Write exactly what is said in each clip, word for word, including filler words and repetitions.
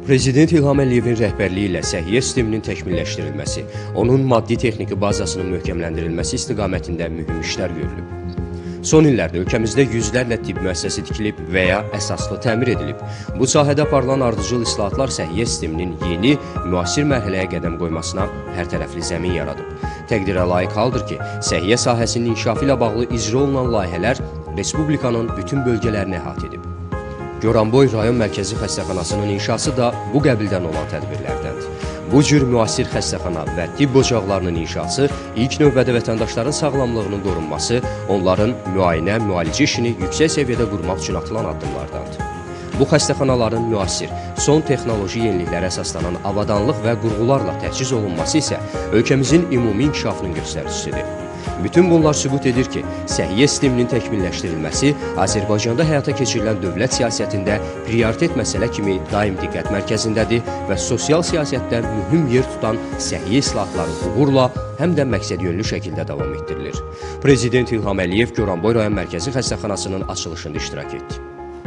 Prezident İlham Əliyevin rəhbərliyi ilə səhiyyə sisteminin təkmilləşdirilməsi, onun maddi-texniki bazasının möhkəmləndirilməsi istiqamətində mühüm işlər görülüb. Son illərdə ölkəmizdə yüzlərlə tibb müəssisəsi tikilib və ya əsaslı təmir edilib. Bu sahədə aparılan ardıcıl islahatlar səhiyyə sisteminin yeni, müasir mərhələyə qədəm qoymasına hərtərəfli zəmin yaradıb. Təqdirə layiq haldır ki, səhiyyə sahəsinin inkişafı ilə bağlı icra olunan layihələr Respublikanın bütün bölgələrini əhatə edib. Goranboy rayon mərkəzi xəstəxanasının inşası da bu qəbildən olan tədbirlərdəndir. Bu cür müasir xəstəxana və tibb ocaqlarının inşası ilk növbədə vətəndaşların sağlamlığının qorunması, onların müayinə, müalicə işini yüksək səviyyədə qurmaq üçün atılan addımlardandır. Bu xəstəxanaların müasir, son texnoloji yeniliklərə əsaslanan avadanlıq və qurğularla təchiz olunması isə ölkəmizin ümumi inkişafının göstəricisidir. Bütün bunlar sübut edir ki, səhiyyə sisteminin təkmilləşdirilməsi Azərbaycanda həyata keçirilən dövlət siyasətində prioritet məsələ kimi daim diqqət mərkəzindədir və sosial siyasətdə mühüm yer tutan səhiyyə islahatları uğurla həm də məqsədyönlü şəkildə davam etdirilir. Prezident İlham Əliyev Goranboy rayon mərkəzi xəstəxanasının açılışında iştirak etdi.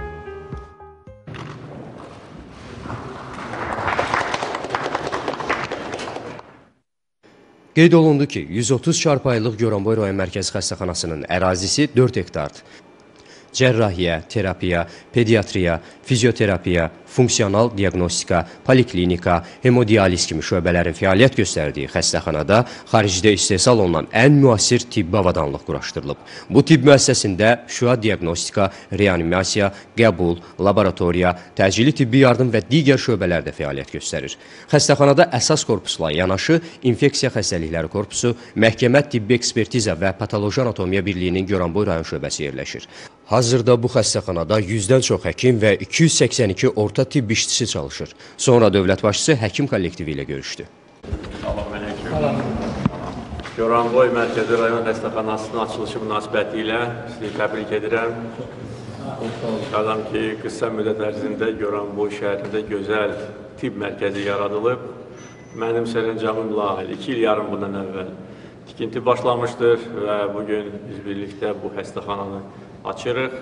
Qeyd olundu ki, yüz otuz çarpayılıq Goranboy rayon mərkəzi xəstəxanasının ərazisi dörd hektardır. Cərrahiyyə, terapiya, pediatriya, fizioterapiya, funksional diaqnostika, poliklinika, hemodializ kimi şöbələrin fəaliyyət göstərdiyi xəstəxanada xaricdə istehsal olunan ən müasir tibbi avadanlıq quraşdırılıb. Bu tibb müəssisəsində şüa diaqnostika, reanimasiya, qəbul, laboratoriya, təcili tibbi yardım və digər şöbələr də fəaliyyət göstərir. Xəstəxanada əsas korpusla yanaşı infeksiya xəstəlikləri korpusu, məhkəmə tibbi ekspertiza və patoloji anatomiya birliyinin Goranboy rayon şöbəsi yerləşir. Hazırda bu xəstəxanada yüzdən çox həkim və iki yüz səksən iki orta tibb işçisi çalışır. Sonra dövlət başçısı həkim kollektivi ilə görüşdü. Salam əleykum. Goranboy Mərkəzi rayon xəstəxanasının açılışı münasibəti ilə sizi təbrik edirəm. Qadam ki, qısa müddət ərzində Goranboy şəhərində gözəl tibb mərkəzi yaradılıb. Mənim sərəncamımla iki il yarım bundan əvvəl tikinti başlamışdır və bugün biz birlikdə bu xəstəxananı açırıq.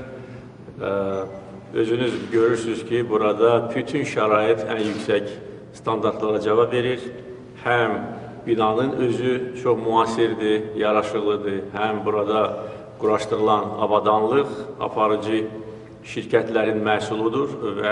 Özünüz görürsünüz ki, burada bütün şərait ən yüksək standartlara cavab verir. Həm binanın özü çox müasirdir, yaraşıqlıdır, həm burada quraşdırılan avadanlıq aparıcı şirkətlərin məhsuludur və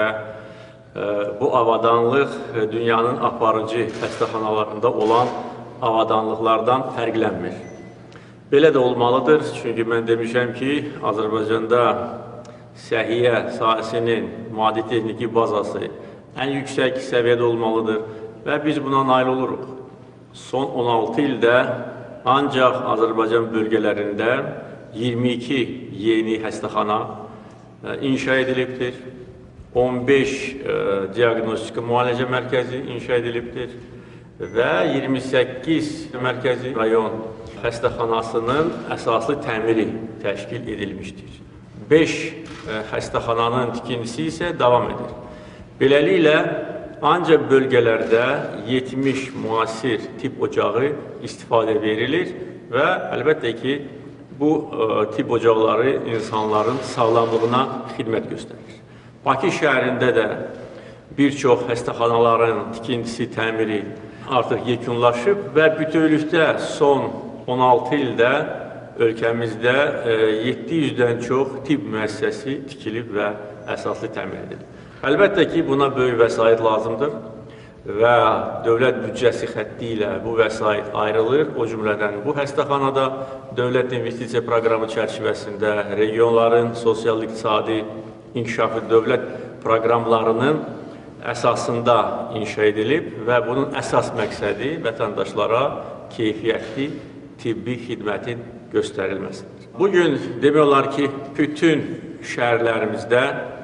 bu avadanlıq dünyanın aparıcı xəstəxanalarında olan avadanlıqlardan fərqlənmir. Belə də olmalıdır, çünki mən demişəm ki, Azərbaycanda səhiyyə sahəsinin maddi-texniki bazası ən yüksək səviyyədə olmalıdır və biz buna nail oluruq. Son on altı ildə ancaq Azərbaycan bölgələrində iyirmi iki yeni xəstəxana inşa edilibdir, on beş diaqnostika müalicə mərkəzi inşa edilibdir və iyirmi səkkiz mərkəzi rayon xəstəxanasının əsaslı təmiri təşkil edilmişdir. beş xəstəxananın tikintisi isə davam edir. Beləliklə, ancaq bölgələrdə yetmiş müasir tibb ocağı istifadə verilir və əlbəttə ki, bu tibb ocaqları insanların sağlamlığına xidmət göstərir. Bakı şəhərində də bir çox xəstəxanaların tikintisi, təmiri artıq yekunlaşıb və bütövlükdə son on altı ildə ölkəmizdə yeddi yüzdən çox tibb müəssisəsi tikilib və əsaslı təmin edilir. Əlbəttə ki, buna böyük vəsait lazımdır və dövlət büdcəsi xətti ilə bu vəsait ayrılır. O cümlədən bu xəstəxanada dövlət investisiya proqramı çərçivəsində regionların sosial-iqtisadi inkişafı dövlət proqramlarının əsasında inşa edilib və bunun əsas məqsədi vətəndaşlara keyfiyyətli tibbi xidmətin göstərilməsidir. Bugün demək olar ki, bütün şəhərlərimizdə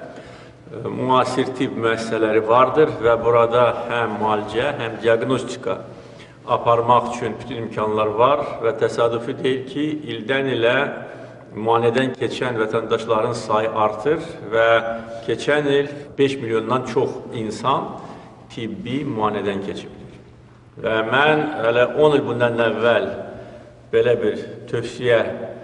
müasir tibb müəssisələri vardır və burada həm müalicə, həm diaqnostika aparmaq üçün bütün imkanlar var və təsadüfi deyil ki, ildən ilə müayinədən keçən vətəndaşların sayı artır və keçən il beş milyondan çox insan tibbi müayinədən keçibdir. Və mən hələ on il bundan əvvəl belə bir tövsiyə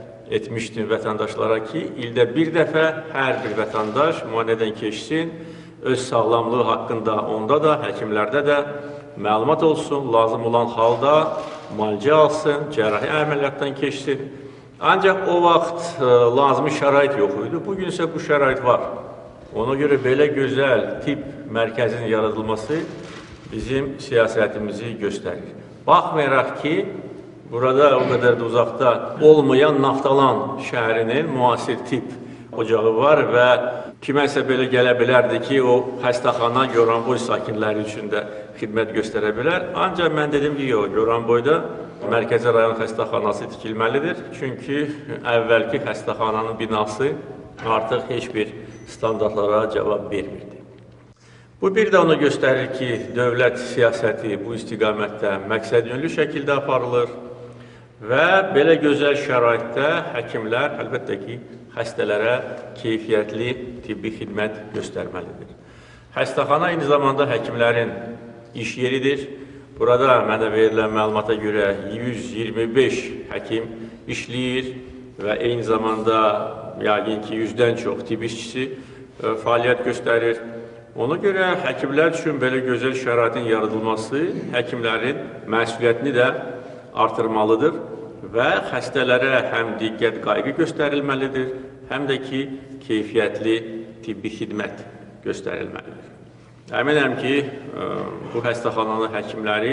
etmişdim vətəndaşlara ki, ildə bir dəfə hər bir vətəndaş müayinədən keçsin öz sağlamlığı haqqında onda da, həkimlərdə də məlumat olsun, lazım olan halda müalicə alsın, cərrahi əməliyyatdan keçsin. Ancaq o vaxt ə, lazımi şərait yox idi, bugün isə bu şərait var. Ona görə belə gözəl tibb mərkəzinin yaradılması bizim siyasətimizi göstərir. Baxmayaraq ki, burada o qədər də uzaqda olmayan Naftalan şəhərinin müasir tibb ocağı var və kiməsə belə gələ bilərdi ki, o xəstəxana Goranboy sakinləri üçün də xidmət göstərə bilər. Ancaq mən dedim ki, yox, Goranboyda Mərkəzi rayon xəstəxanası tikilməlidir. Çünki əvvəlki xəstəxananın binası artıq heç bir standartlara cavab vermirdi. Bu bir də onu göstərir ki, dövlət siyasəti bu istiqamətdə məqsədyönlü şəkildə aparılır və belə gözəl şəraitdə həkimlər əlbəttə ki, xəstələrə keyfiyyətli tibbi xidmət göstərməlidir. Xəstəxana eyni zamanda həkimlərin iş yeridir. Burada mənə verilən məlumata görə yüz iyirmi beş həkim işləyir və eyni zamanda yəqin ki, yüzdən çox tibb işçisi ə, fəaliyyət göstərir. Ona görə həkimlər üçün belə gözəl şəraitin yaradılması həkimlərin məsuliyyətini də artırmalıdır və xəstələrə həm diqqət, qayğı göstərilməlidir, həm də ki, keyfiyyətli tibbi xidmət göstərilməlidir. Əminəm ki, bu xəstəxananın həkimləri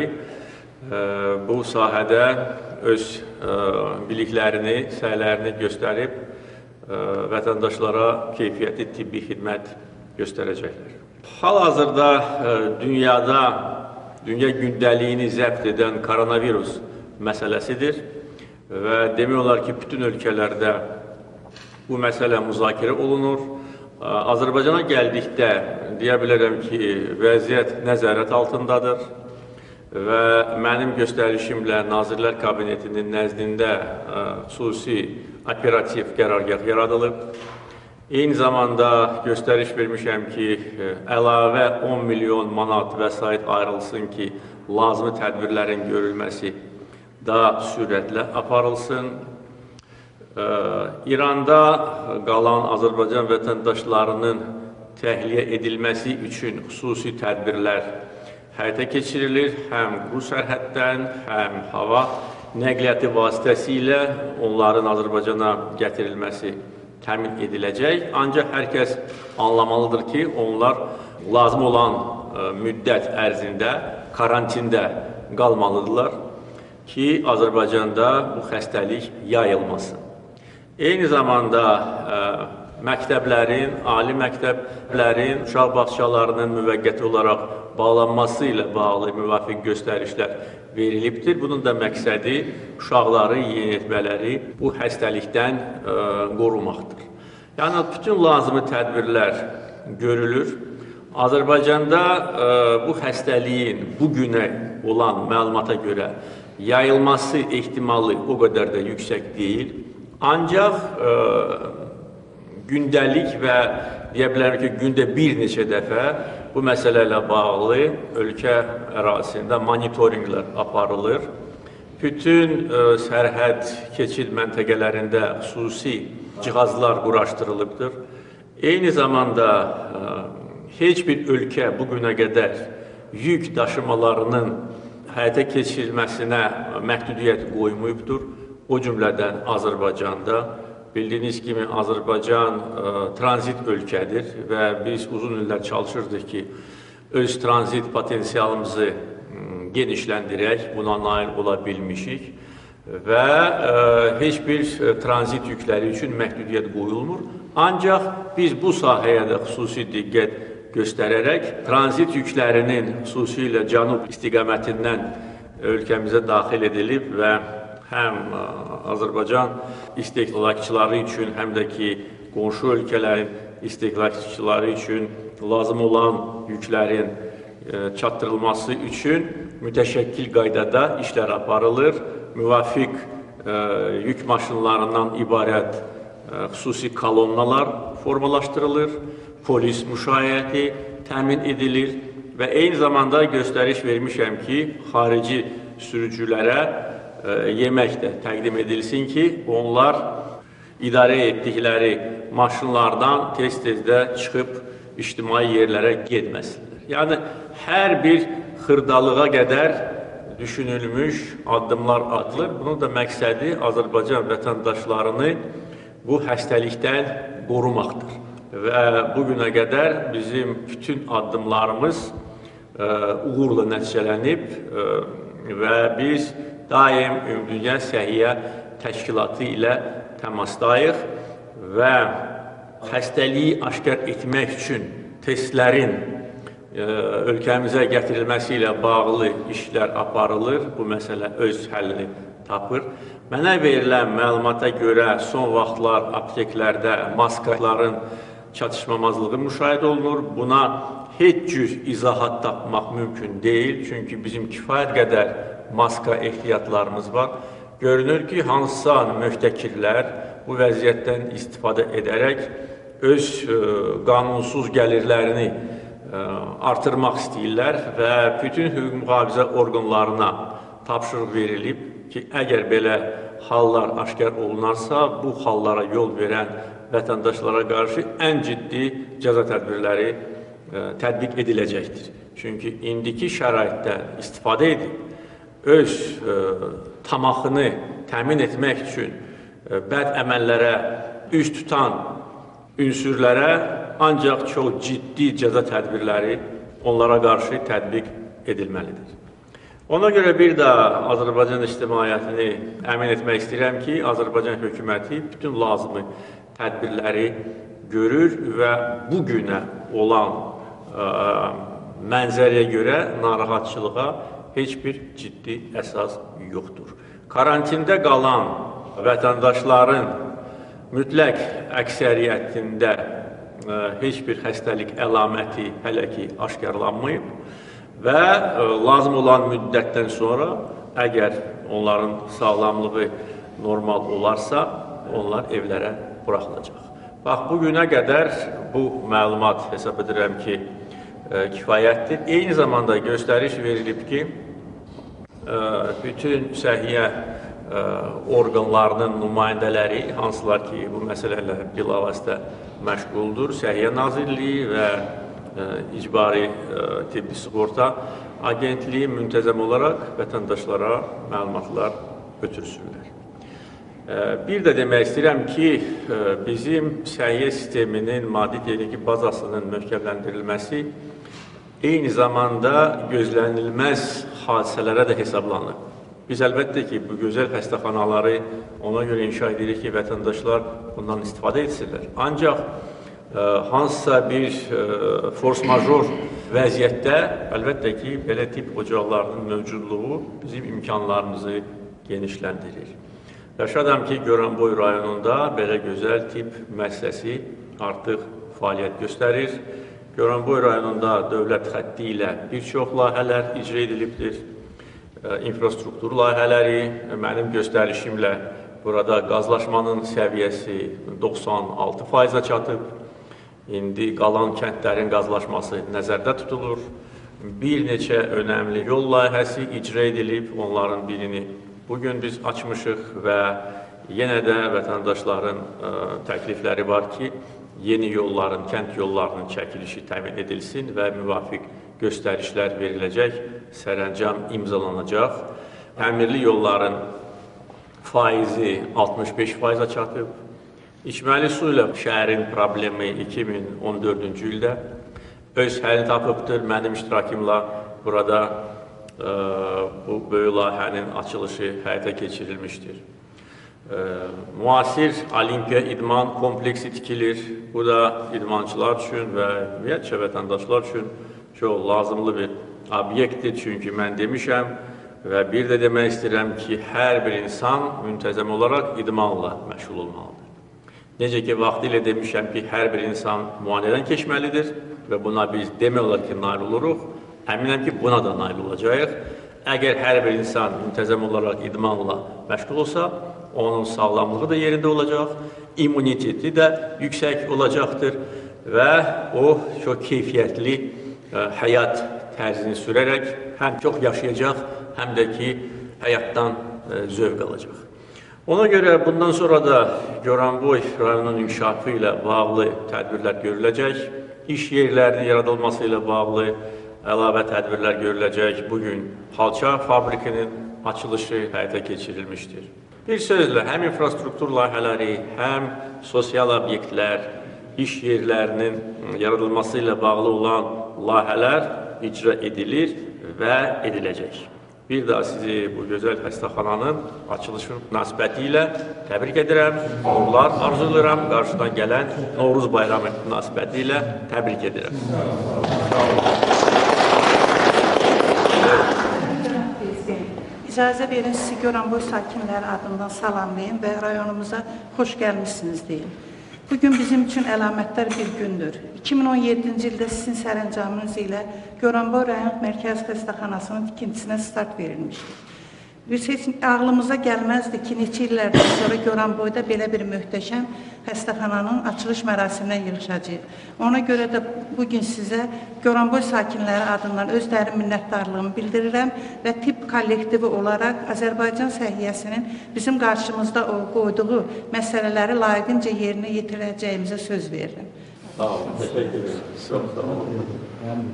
bu sahədə öz biliklərini, səylərini göstərib vətəndaşlara keyfiyyətli tibbi xidmət göstərəcəklər. Hal-hazırda dünyada, dünya gündəliyini zəbt edən koronavirus məsələsidir və demək olar ki, bütün ölkələrdə bu məsələ müzakirə olunur. Azərbaycana gəldikdə deyə bilərəm ki, vəziyyət nəzarət altındadır və mənim göstərişimlə Nazirlər Kabinetinin nəzdində xüsusi operativ qərargah yaradılıb. Eyni zamanda göstəriş vermişəm ki, əlavə on milyon manat vəsait ayrılsın ki, lazımi tədbirlərin görülməsi daha sürətlə aparılsın. İranda qalan Azərbaycan vətəndaşlarının təxliyə edilməsi üçün xüsusi tədbirlər həyata keçirilir. Həm bu sərhəddən, həm hava nəqliyyatı vasitəsilə onların Azərbaycana gətirilməsi təmin ediləcək. Ancaq hər kəs anlamalıdır ki, onlar lazım olan müddət ərzində karantində qalmalıdırlar ki, Azərbaycanda bu xəstəlik yayılmasın. Eyni zamanda ə, məktəblərin, ali məktəblərin, uşaq bağçalarının müvəqqəti olaraq bağlanması ilə bağlı müvafiq göstərişlər verilibdir. Bunun da məqsədi uşaqları, yeniyetmələri bu xəstəlikdən ə, qorumaqdır. Yəni, bütün lazımi tədbirlər görülür. Azərbaycanda ə, bu xəstəliyin bugünə olan məlumata görə yayılması ehtimalı o qədər də yüksək deyil. Ancaq ə, gündəlik və deyə bilərəm ki, gündə bir neçə dəfə bu məsələ ilə bağlı ölkə ərazisində monitorinqlər aparılır. Bütün ə, sərhəd keçid məntəqələrində xüsusi cihazlar quraşdırılıbdır. Eyni zamanda ə, heç bir ölkə bugünə qədər yük daşımalarının həyata keçirilməsinə məhdudiyyət qoymayıbdır. O cümlədən Azərbaycanda. Bildiyiniz kimi, Azərbaycan ə, tranzit ölkədir və biz uzun illər çalışırdıq ki, öz tranzit potensialımızı ə, genişləndirək, buna nail ola bilmişik və ə, heç bir ə, tranzit yükləri üçün məhdudiyyət qoyulmur. Ancaq biz bu sahəyə də xüsusi diqqət göstərərək tranzit yüklərinin xüsusilə cənub istiqamətindən ölkəmizə daxil edilib və həm Azərbaycan istehlakçıları üçün, həm də ki, qonşu ölkələrin istehlakçıları üçün lazım olan yüklərin çatdırılması üçün mütəşəkkil qaydada işlər aparılır. Müvafiq yük maşınlarından ibarət xüsusi kolonnalar formalaşdırılır, polis müşayiəti təmin edilir və eyni zamanda göstəriş vermişəm ki, xarici sürücülərə yemək də təqdim edilsin ki, onlar idarə etdikləri maşınlardan tez-tezdə çıxıb ictimai yerlərə getməsinlər. Yəni, hər bir xırdalığa qədər düşünülmüş addımlar atılır. Bunun da məqsədi Azərbaycan vətəndaşlarını bu xəstəlikdən qorumaqdır. Və bugünə qədər bizim bütün addımlarımız ə, uğurla nəticələnib ə, və biz daim Ümumdünya Səhiyyə Təşkilatı ilə təmasdayıq və xəstəliyi aşkar etmək üçün testlərin ə, ölkəmizə gətirilməsi ilə bağlı işlər aparılır. Bu məsələ öz həllini tapır. Mənə verilən məlumata görə son vaxtlar apteklərdə maskaların çatışmamazlığı müşahidə olunur. Buna heç cür izahat tapmaq mümkün deyil. Çünki bizim kifayət qədər maska ehtiyatlarımız var. Görünür ki, hansısa möhtəkirlər bu vəziyyətdən istifadə edərək öz ə, qanunsuz gəlirlərini ə, artırmaq istəyirlər və bütün hüquq mühafizə orqanlarına tapşırıq verilib ki, əgər belə hallar aşkar olunarsa, bu hallara yol verən vətəndaşlara qarşı ən ciddi cəza tədbirləri ə, tətbiq ediləcəkdir. Çünki indiki şəraitdə istifadə edib öz ə, tamaxını təmin etmək üçün ə, bəd əməllərə üz tutan ünsürlərə ancaq çox ciddi cəza tədbirləri onlara qarşı tətbiq edilməlidir. Ona görə bir də Azərbaycan ictimaiyyətini əmin etmək istəyirəm ki, Azərbaycan hökuməti bütün lazımi tədbirləri görür və bugünə olan ə, mənzərəyə görə narahatçılığa heç bir ciddi əsas yoxdur. Karantində qalan vətəndaşların mütləq əksəriyyətində ə, heç bir xəstəlik əlaməti hələ ki aşkarlanmayıb və ə, lazım olan müddətdən sonra əgər onların sağlamlığı normal olarsa, onlar evlərə buraxılacaq. Bax, bugünə qədər bu məlumat hesab edirəm ki, ə, kifayətdir. Eyni zamanda göstəriş verilib ki, ə, bütün səhiyyə ə, orqanlarının nümayəndələri, hansılar ki, bu məsələlə bilavasitə məşğuldur, Səhiyyə Nazirliyi və ə, İcbari ə, Tibbi Sığorta Agentliyi müntəzəm olaraq vətəndaşlara məlumatlar ötürsünlər. Bir də demək istəyirəm ki, bizim səhiyyə sisteminin maddi-texniki bazasının möhkəmləndirilməsi eyni zamanda gözlənilməz hadisələrə də hesablanır. Biz əlbəttə ki, bu gözəl xəstəxanaları ona görə inşa edirik ki, vətəndaşlar bundan istifadə etsinlər. Ancaq hansısa bir force-major vəziyyətdə əlbəttə ki, belə tip ocaqlarının mövcudluğu bizim imkanlarımızı genişləndirir. Yaşadam ki, Goranboy rayonunda belə gözəl tip müəssisəsi artıq fəaliyyət göstərir. Goranboy rayonunda dövlət xətti ilə bir çox layihələr icra edilibdir. İnfrastruktur layihələri, mənim göstərişimlə burada qazlaşmanın səviyyəsi doxsan altı faiza çatıb. İndi qalan kəndlərin qazlaşması nəzərdə tutulur. Bir neçə önəmli yol layihəsi icra edilib, onların birini bugün biz açmışıq və yenə də vətəndaşların ə, təklifləri var ki, yeni yolların, kənd yollarının çəkilişi təmin edilsin və müvafiq göstərişlər veriləcək, sərəncam imzalanacaq. Təmirli yolların faizi altmış beş faiza çatıb. İçməli su ilə şəhərin problemi iki min on dördüncü ildə öz həllini tapıbdır. Mənim iştirakımla burada ə, bu böyük layihənin açılışı həyata keçirilmişdir. Ə, müasir Olimpiya idman kompleksi tikilir. Bu da idmançılar üçün və ümumiyyətcə vətəndaşlar üçün çox lazımlı bir obyektdir. Çünki mən demişəm və bir də demək istəyirəm ki, hər bir insan müntəzəm olaraq idmanla məşğul olmalıdır. Necə ki, vaxtilə demişəm ki, hər bir insan müayinədən keçməlidir və buna biz demək olar ki, nail oluruq. Əminəm ki, buna da nail olacaq. Əgər hər bir insan müntəzəm olaraq idmanla məşğul olsa, onun sağlamlığı da yerində olacaq, immuniteti də yüksək olacaqdır və o çox keyfiyyətli ə, həyat tərzini sürərək həm çox yaşayacaq, həm də ki, həyatdan ə, zövq alacaq. Ona görə bundan sonra da Goranboy rayonunun inkişafı ilə bağlı tədbirlər görüləcək. iş yerlərinin yaradılması ilə bağlı əlavə tədbirlər görüləcək. Bugün xalça fabrikinin açılışı həyata keçirilmişdir. Bir sözlə, həm infrastruktur layihələri, həm sosial obyektlər, iş yerlərinin yaradılması ilə bağlı olan layihələr icra edilir və ediləcək. Bir daha sizi bu gözəl xəstəxananın açılışı münasibəti ilə təbrik edirəm, uğurlar arzulayıram, qarşıdan gələn Novruz bayramı münasibəti ilə təbrik edirəm. İcazə verin, sizi Goranboy sakinləri adından salamlayın və rayonumuza xoş gəlmişsiniz deyin. Bugün bizim üçün əlamətdar bir gündür. iki min on yeddinci ildə sizin sərəncamınız ilə Goranboy rayon mərkəzi xəstəxanasının tikintisinə start verilmişdir. Heç ağlımıza gəlməzdi ki, neçə illərdən sonra Goranboyda belə bir möhtəşəm xəstəxananın açılış mərasiminə yığışacaq. Ona görə də bugün sizə Goranboy sakinləri adından öz dərin minnətdarlığımı bildirirəm və tibb kollektivi olaraq Azərbaycan səhiyyəsinin bizim qarşımızda qoyduğu məsələləri layiqincə yerinə yetirəcəyimizə söz verirəm. Sağ olun, təşəkkür ederim. Çox sağ olun.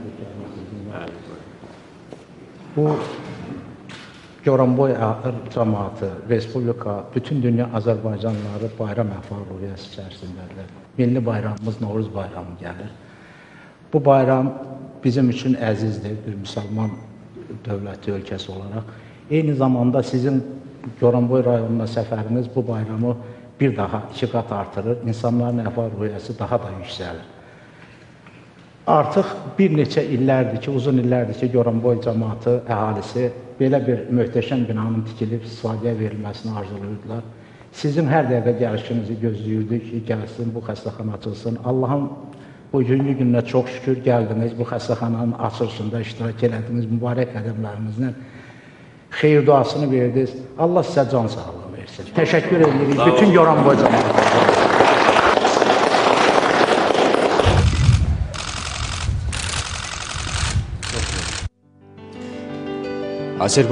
Bu Goranboy cəmaatı, Respublika, bütün dünya Azərbaycanlıları bayram əhval-ruhiyyəsi içərisindədirlər. Milli bayramımız Novruz bayramı gəlir. Bu bayram bizim üçün əzizdir, bir müsəlman dövləti ölkəsi olaraq. Eyni zamanda sizin Goranboy rayonuna səfəriniz bu bayramı bir daha iki qat artırır, insanların əhval-ruhiyyəsi daha da yüksəlir. Artıq bir neçə illərdir ki, uzun illərdir ki, Goranboy cəmaatı, əhalisi belə bir möhtəşəm binanın tikilib istifadəyə verilməsini arzulayırdılar. Sizin hər dəqiqə gəlişinizi gözləyirdik ki, gəlsin, bu xəstəxana açılsın. Allahın bugünkü gününə çox şükür gəldiniz, bu xəstəxananın açılışında iştirak elədiniz, mübarək qədəmlərinizlə xeyir duasını verdiniz. Allah sizə can sağlığı versin. Təşəkkür edirik bütün Goranboy cəmaatı. Azərbaycan